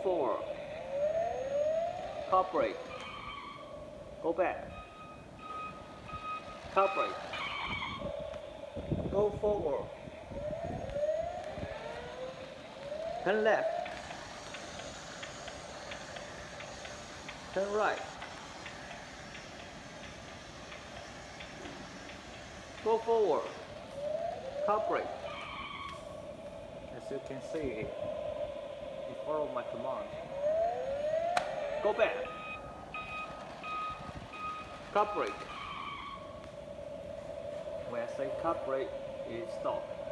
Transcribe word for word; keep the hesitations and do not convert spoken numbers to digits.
forward. Car brake. Go back. Car brake. Go forward. Turn left. Turn right. Go forward. Car brake. As you can see, you follow my command. Go back. Car brake. When I say car brake, it stops.